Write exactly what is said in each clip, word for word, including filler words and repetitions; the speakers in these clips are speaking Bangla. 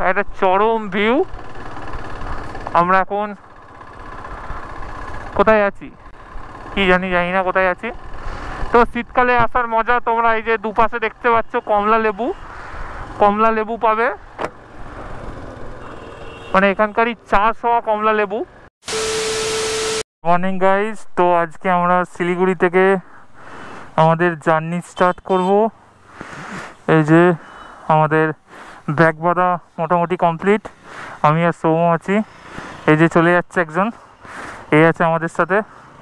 একটা চরম ভিউ। আমরা এখন কোথায় আছি কি জানি জানি না কোথায় আছি। তো শীতকালে আসার মজা তোমরা এই যে দুপাশে দেখতে পাচ্ছ কমলা লেবু, কমলা লেবু পাবে, মানে এখানকারই চাষ হওয়া কমলা লেবু। মর্নিং গাইজ, তো আজকে আমরা শিলিগুড়ি থেকে আমাদের জার্নি স্টার্ট করব। এই যে আমাদের ব্যাগ বাঁধা মোটামুটি কমপ্লিট, আমি আর সৌম আছি। এই যে চলে যাচ্ছে একজন, এই আছে আমাদের সাথে।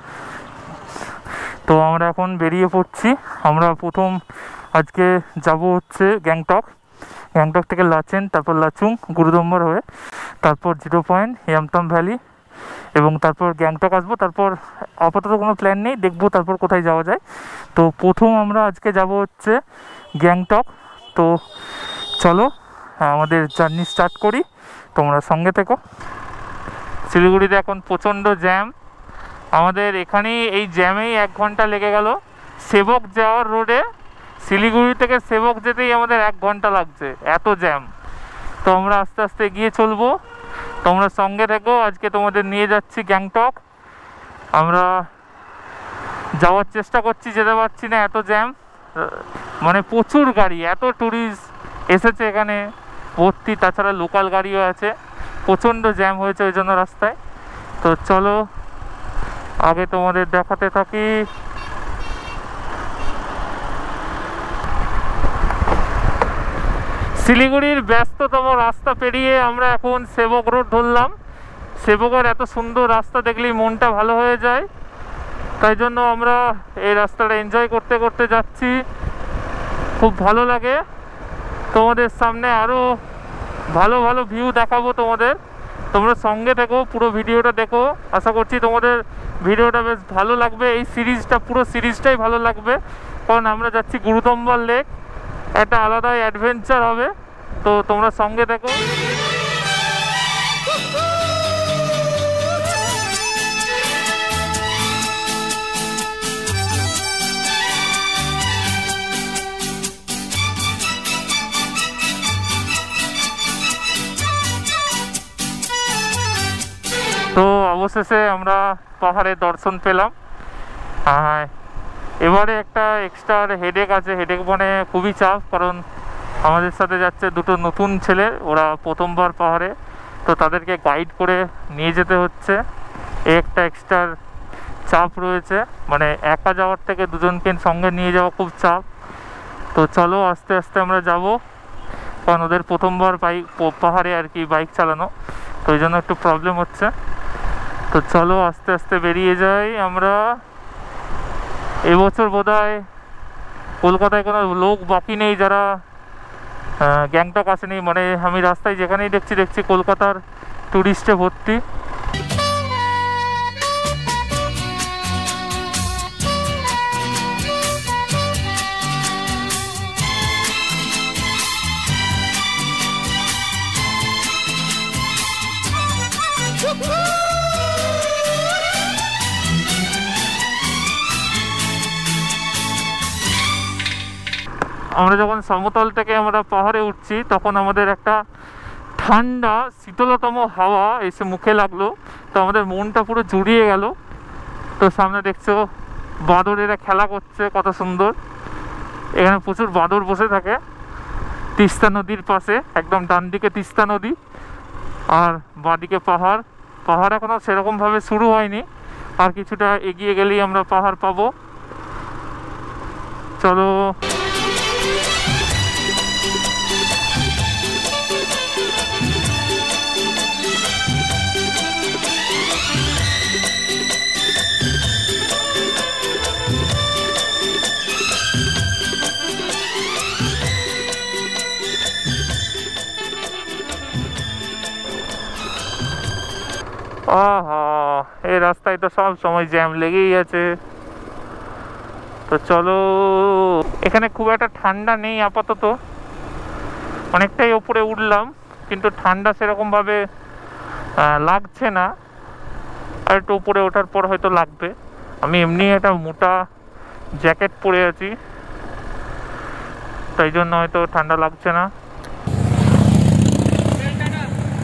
তো আমরা এখন বেরিয়ে পড়ছি। আমরা প্রথম আজকে যাব হচ্ছে গ্যাংটক, গ্যাংটক থেকে লাচেন, তারপর লাচুং, গুরুদম্বর হয়ে, তারপর জিরো পয়েন্ট, ইয়ামতাম ভ্যালি, এবং তারপর গ্যাংটক আসবো। তারপর আপাতত কোনো প্ল্যান নেই, দেখবো তারপর কোথায় যাওয়া যায়। তো প্রথম আমরা আজকে যাব হচ্ছে গ্যাংটক। তো চলো আমাদের জার্নি স্টার্ট করি, তোমরা সঙ্গে থেকো। শিলিগুড়িতে এখন প্রচণ্ড জ্যাম, আমাদের এখানেই এই জ্যামেই এক ঘন্টা লেগে গেল। সেবক যাওয়ার রোডে শিলিগুড়ি থেকে সেবক যেতেই আমাদের এক ঘন্টা লাগছে, এত জ্যাম। তো আমরা আস্তে আস্তে এগিয়ে চলবো, তোমরা সঙ্গে থেকো। আজকে তোমাদের নিয়ে যাচ্ছি গ্যাংটক। আমরা যাওয়ার চেষ্টা করছি, যেতে পারছি না, এত জ্যাম, মানে প্রচুর গাড়ি, এত ট্যুরিস্ট এসেছে এখানে ভর্তি, তাছাড়া লোকাল গাড়িও আছে। প্রচণ্ড জ্যাম হয়েছে ওই জন্য রাস্তায়। তো চলো আগে তোমাদের দেখাতে থাকি। শিলিগুড়ির ব্যস্ততম রাস্তা পেরিয়ে আমরা এখন সেবক রোড ধরলাম। সেবকের এত সুন্দর রাস্তা দেখলেই মনটা ভালো হয়ে যায়, তাই জন্য আমরা এই রাস্তাটা এনজয় করতে করতে যাচ্ছি, খুব ভালো লাগে। তোমাদের সামনে আরও ভালো ভালো ভিউ দেখাবো তোমাদের, তোমরা সঙ্গে থেকো, পুরো ভিডিওটা দেখো। আশা করছি তোমাদের ভিডিওটা বেশ ভালো লাগবে, এই সিরিজটা, পুরো সিরিজটাই ভালো লাগবে, কারণ আমরা যাচ্ছি গুরুদম্বর লেক, একটা আলাদাই অ্যাডভেঞ্চার হবে। তো তোমরা সঙ্গে থেকো। তো অবশেষে আমরা পাহাড়ের দর্শন পেলাম। হ্যাঁ, এবারে একটা এক্সট্রা হেডেক আছে, হেডেক মানে খুবই চাপ, কারণ আমাদের সাথে যাচ্ছে দুটো নতুন ছেলে, ওরা প্রথমবার পাহাড়ে, তো তাদেরকে গাইড করে নিয়ে যেতে হচ্ছে, এই একটা এক্সট্রা চাপ রয়েছে। মানে একা যাওয়ার থেকে দুজনকে সঙ্গে নিয়ে যাওয়া খুব চাপ। তো চলো আস্তে আস্তে আমরা যাব, কারণ ওদের প্রথমবার বাইক পাহাড়ে আর কি বাইক চালানো, তো ওই জন্য একটু প্রবলেম হচ্ছে। তো চলো আস্তে আস্তে বেরিয়ে যাই আমরা। এবছর বোধহয় কলকাতায় কোনো লোক বাকি নেই যারা গ্যাংটক আসেনি, মানে আমি রাস্তায় যেখানেই দেখছি দেখছি কলকাতার ট্যুরিস্টে ভর্তি। আমরা যখন সমতল থেকে আমরা পাহাড়ে উঠছি, তখন আমাদের একটা ঠান্ডা শীতলতম হাওয়া এসে মুখে লাগলো, তো আমাদের মনটা পুরো জুড়িয়ে গেল। তো সামনে দেখছো বাঁদরেরা খেলা করছে, কত সুন্দর। এখানে প্রচুর বাঁদর বসে থাকে তিস্তা নদীর পাশে, একদম ডান দিকে তিস্তা নদী আর বাঁদিকে পাহাড়। পাহাড় এখনো সেরকমভাবে শুরু হয়নি, আর কিছুটা এগিয়ে গেলেই আমরা পাহাড় পাবো। চলো আহা, এই রাস্তায় তো সব সময় জ্যাম লেগেই আছে। তো চলো, এখানে খুব একটা ঠান্ডা নেই আপাতত, অনেকটাই ওপরে উঠলাম, কিন্তু ঠান্ডা সেরকম ভাবে লাগছে না, আর একটু উপরে ওঠার পর হয়তো লাগবে। আমি এমনি একটা মোটা জ্যাকেট পরে আছি, তাই জন্য হয়তো ঠান্ডা লাগছে না।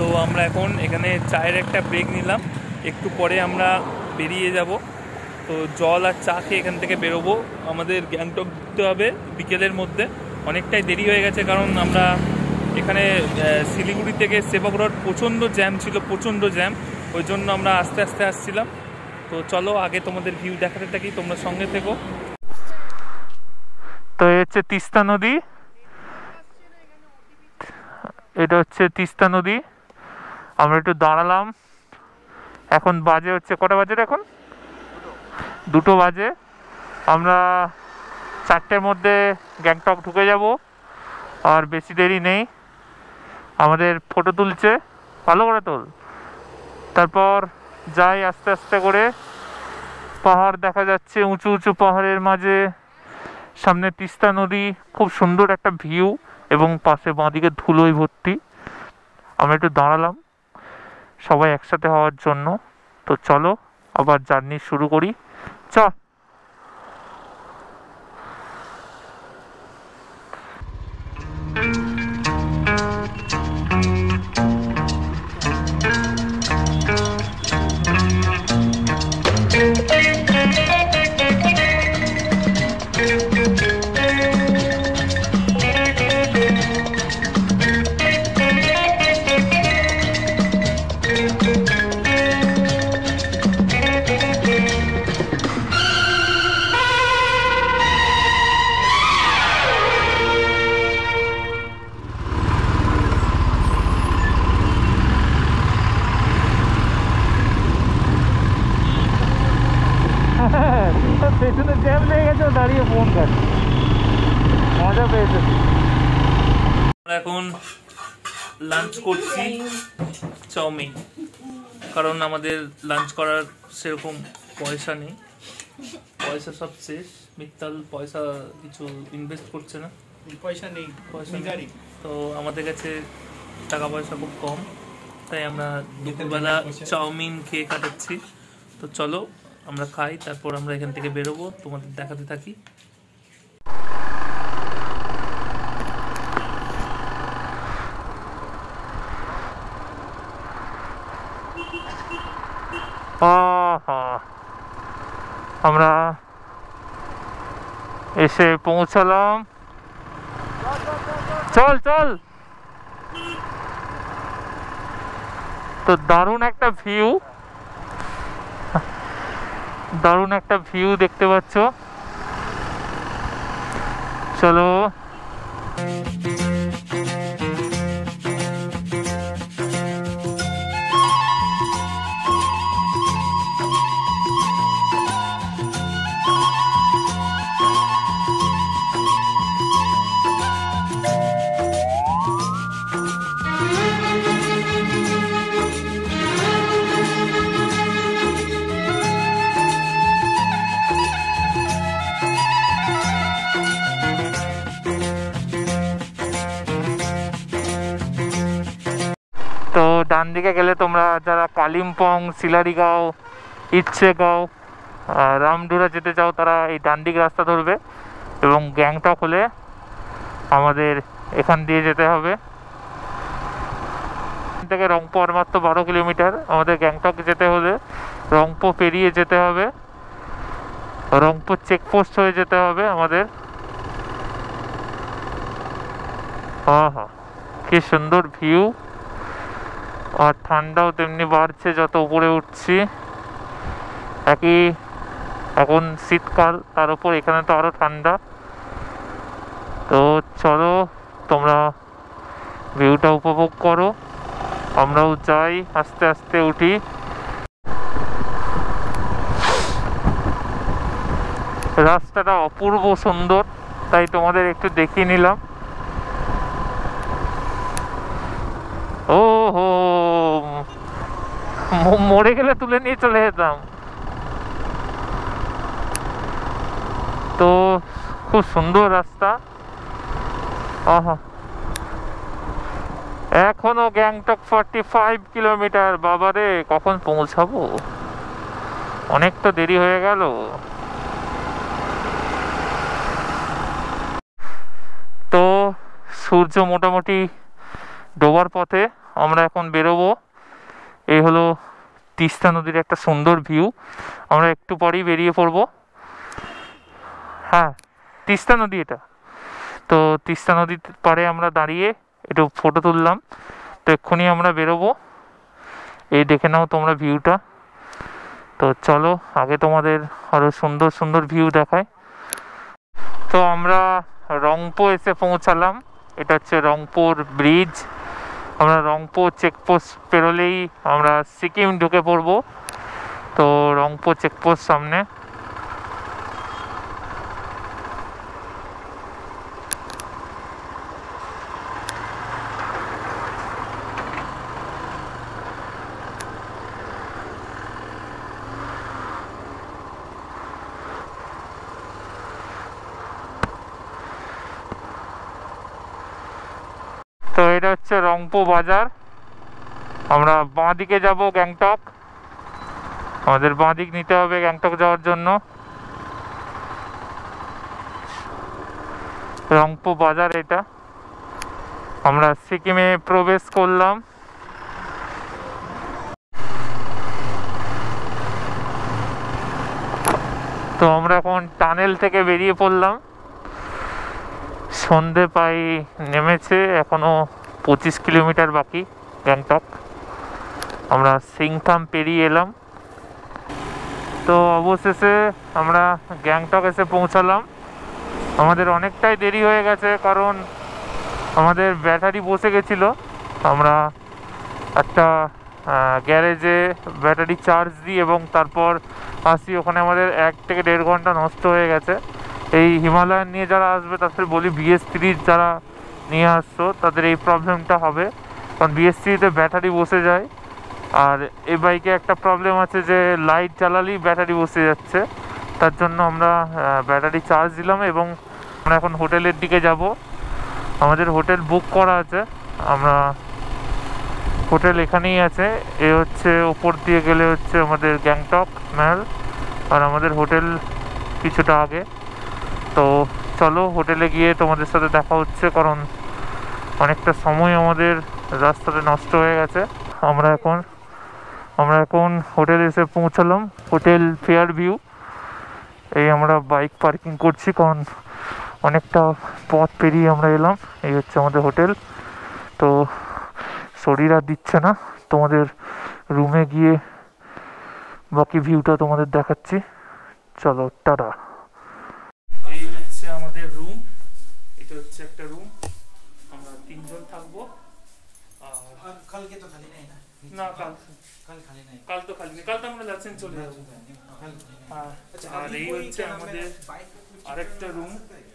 তো আমরা এখন এখানে চায়ের একটা ব্রেক নিলাম, একটু পরে আমরা বেরিয়ে যাব। তো জল আর চা খেয়ে এখান থেকে বেরোবো। আমাদের গ্যাংটক দিতে হবে বিকেলের মধ্যে, অনেকটাই দেরি হয়ে গেছে, কারণ আমরা এখানে শিলিগুড়ি থেকে সেবক রোড প্রচণ্ড জ্যাম ছিল, প্রচণ্ড জ্যাম, ওই জন্য আমরা আস্তে আস্তে আসছিলাম। তো চলো আগে তোমাদের ভিউ দেখাতে থাকি, তোমরা সঙ্গে থেকো। তো এই হচ্ছে তিস্তা নদী, এটা হচ্ছে তিস্তা নদী। আমরা একটু দাঁড়ালাম, এখন বাজে হচ্ছে কটা বাজে, এখন দুটো বাজে। আমরা চারটের মধ্যে গ্যাংটক ঢুকে যাব, আর বেশি দেরি নেই। আমাদের ফটো তুলছে, ভালো করে তোল, তারপর যাই আস্তে আস্তে করে। পাহাড় দেখা যাচ্ছে, উঁচু উঁচু পাহাড়ের মাঝে, সামনে তিস্তা নদী, খুব সুন্দর একটা ভিউ, এবং পাশে বাঁদিকে ধুলোয় ভর্তি। আমরা একটু দাঁড়ালাম সবাই একসাথে হওয়ার জন্য। তো চলো আবার জার্নি শুরু করি, চ। পেছনে জ্যাম লেগে গেছে, দাঁড়িয়ে ফোন কাটছে, মজা পেয়েছে। আমরা এখন লাঞ্চ করছি চাউমিন, কারণ আমাদের লাঞ্চ করার সেরকম পয়সা নেই, পয়সা সব শেষ। মিত্তাল পয়সা কিছু ইনভেস্ট করছে না, পয়সা নেই, পয়সা নেই। তো আমাদের কাছে টাকা পয়সা খুব কম, তাই আমরা দুপুরবেলা চাউমিন খেয়ে কাটাচ্ছি। তো চলো আমরা খাই, তারপর আমরা এখান থেকে বেরোবো, তোমাদের দেখাতে থাকি। আমরা এসে পৌঁছালাম, চল চল। তো দারুণ একটা ভিউ, দারুণ একটা ভিউ দেখতে পাচ্ছ। চলো ডান দিকে গেলে তোমরা যারা কালিম্পং, শিলারিগাঁও, ইচ্ছেগাঁও, রামডুরা যেতে চাও তারা এই ডান দিক রাস্তা ধরবে, এবং গ্যাংটক হলে আমাদের এখান দিয়ে যেতে হবে। এখান থেকে রংপো আর মাত্র বারো কিলোমিটার। আমাদের গ্যাংটক যেতে হলে রংপো পেরিয়ে যেতে হবে, রংপো চেকপোস্ট হয়ে যেতে হবে আমাদের। হ্যাঁ হ্যাঁ, কি সুন্দর ভিউ, আর ঠান্ডাও তেমনি বাড়ছে যত উপরে উঠছি। একই এখন শীতকাল, তার উপর এখানে তো আরো ঠান্ডা। তো চলো তোমরা ভিউটা উপভোগ করো, আমরাও যাই, আস্তে আস্তে উঠি। রাস্তাটা অপূর্ব সুন্দর, তাই তোমাদের একটু দেখিয়ে নিলাম। ও হো, মরে গেলে তুলে নিয়ে চলে যেতাম। তো খুব সুন্দর রাস্তা। আহা, এখনো গ্যাংটক ফর্টি ফাইভ কিলোমিটার। বাবারে, কখন পৌঁছাবো, অনেক তো দেরি হয়ে গেল। তো সূর্য মোটামুটি ডোবার পথে, আমরা এখন বেরোবো। এই হলো তিস্তা নদীর একটা সুন্দর ভিউ। আমরা একটু পরেই বেরিয়ে পড়বো। হ্যাঁ, তিস্তা নদী এটা। তো তিস্তা নদীর পাড়ে আমরা দাঁড়িয়ে একটু ফটো তুললাম। তো এক্ষুনি আমরা বেরোবো। এই দেখে নাও তোমরা ভিউটা। তো চলো আগে তোমাদের আরও সুন্দর সুন্দর ভিউ দেখায়। তো আমরা রংপো এসে পৌঁছালাম। এটা হচ্ছে রংপুর ব্রিজ। আমরা রংপো চেকপোস্ট পেরোলেই আমরা সিকিম ঢুকে পড়বো। তো রংপো চেকপোস্ট সামনে। তো এটা হচ্ছে রংপো বাজার। আমরা বাঁ দিকে যাব গ্যাংটক। আমাদের বাঁ দিক নিতে হবে গ্যাংটক যাওয়ার জন্য। রংপো বাজার এটা। আমরা সিকিমে প্রবেশ করলাম। তো আমরা এখন টানেল থেকে বেরিয়ে পড়লাম। সন্ধে প্রায় নেমেছে, এখনো পঁচিশ কিলোমিটার বাকি গ্যাংটক। আমরা সিংথাম পেরিয়ে এলাম। তো অবশেষে আমরা গ্যাংটক এসে পৌঁছালাম। আমাদের অনেকটাই দেরি হয়ে গেছে, কারণ আমাদের ব্যাটারি বসে গেছিলো। আমরা একটা গ্যারেজে ব্যাটারি চার্জ দিই এবং তারপর আসি। ওখানে আমাদের এক থেকে দেড় ঘন্টা নষ্ট হয়ে গেছে। এই হিমালয়ান নিয়ে যারা আসবে তাদের বলি, বিএস থ্রি যারা নিয়ে আসছো তাদের এই প্রবলেমটা হবে, কারণ বিএস থ্রিতে ব্যাটারি বসে যায়। আর এই বাইকে একটা প্রবলেম আছে যে লাইট জ্বালালেই ব্যাটারি বসে যাচ্ছে। তার জন্য আমরা ব্যাটারি চার্জ দিলাম এবং আমরা এখন হোটেলের দিকে যাব। আমাদের হোটেল বুক করা আছে। আমরা হোটেল এখানেই আছে। এ হচ্ছে ওপর দিয়ে গেলে হচ্ছে আমাদের গ্যাংটক মহল, আর আমাদের হোটেল কিছুটা আগে। তো চলো হোটেলে গিয়ে তোমাদের সাথে দেখা হচ্ছে, কারণ অনেকটা সময় আমাদের রাস্তাতে নষ্ট হয়ে গেছে। আমরা এখন আমরা এখন হোটেলে এসে পৌঁছালাম। Hotel fair view. এই আমরা বাইক পার্কিং করছি, কারণ অনেকটা পথ পেরিয়ে আমরা এলাম। এই হচ্ছে আমাদের হোটেল। তো শরীর আর দিচ্ছে না, তোমাদের রুমে গিয়ে বাকি ভিউটা তোমাদের দেখাচ্ছি। চলো টাটা। এই হচ্ছে আমাদের রুম। এটা হচ্ছে একটা রুম। আমরা তিনজন থাকবো। আর কালকে তো খালি নেই না? না, কাল কাল খালি নেই। কাল তো খালি নেই। কাল তো আমরা যাচ্ছেন চলে যাবো। আর এই হচ্ছে আমাদের আরেকটা রুম।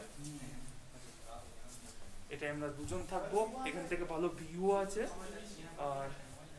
এটা আমরা দুজন থাকবো। এখান থেকে ভালো ভিউ আছে, আর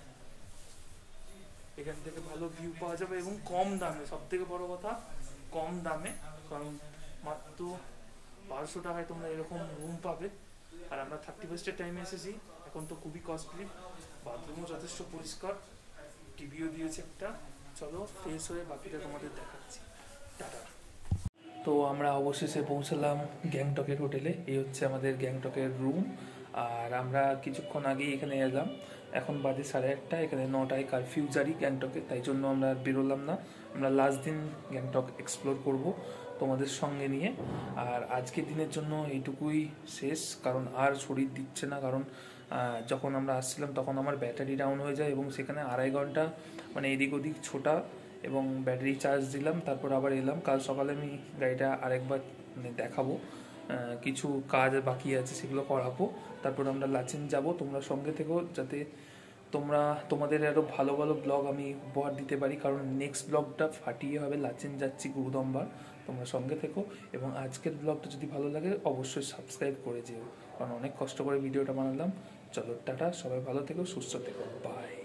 এখান থেকে ভালো ভিউ পাওয়া যাবে এবং কম দামে। সব থেকে বড় কথা, কম দামে, কারণ মাত্র বারোশো টাকায় তোমরা এরকম রুম পাবে। আর আমরা থার্টি ফার্স্টের টাইমে এসেছি, এখন তো খুবই কস্টলি। বাথরুমও যথেষ্ট পরিষ্কার, টিভিও দিয়েছে একটা। চলো ফ্রেশ হয়ে বাকিটা তোমাদের দেখাচ্ছি। টাটা। তো আমরা অবশেষে পৌঁছালাম গ্যাংটকের হোটেলে। এই হচ্ছে আমাদের গ্যাংটকের রুম। আর আমরা কিছুক্ষণ আগেই এখানে এলাম। এখন বাজে সাড়ে আটটা। এখানে নটায় কারফিউ জারি গ্যাংটকে, তাই জন্য আমরা আর বেরোলাম না। আমরা লাস্ট দিন গ্যাংটক এক্সপ্লোর করব তোমাদের সঙ্গে নিয়ে। আর আজকের দিনের জন্য এইটুকুই শেষ, কারণ আর শরীর দিচ্ছে না। কারণ যখন আমরা আসছিলাম তখন আমার ব্যাটারি ডাউন হয়ে যায় এবং সেখানে আড়াই ঘন্টা মানে এদিক ওদিক ছোটা এবং ব্যাটারি চার্জ দিলাম, তারপর আবার এলাম। কাল সকালে আমি গাড়িটা আরেকবার মানে দেখাবো, কিছু কাজ বাকি আছে সেগুলো করাবো। তারপর আমরা লাচেন যাব। তোমরা সঙ্গে থেকো, যাতে তোমরা তোমাদের আরও ভালো ভালো ব্লগ আমি উপহার দিতে পারি, কারণ নেক্সট ব্লগটা ফাটিয়ে হবে লাচেন যাচ্ছি গুরুদম্বার। তোমরা সঙ্গে থেকো এবং আজকের ব্লগটা যদি ভালো লাগে অবশ্যই সাবস্ক্রাইব করে যেও, কারণ অনেক কষ্ট করে ভিডিওটা বানালাম। চলো টাটা, সবাই ভালো থেকো, সুস্থ থেকো, বাই।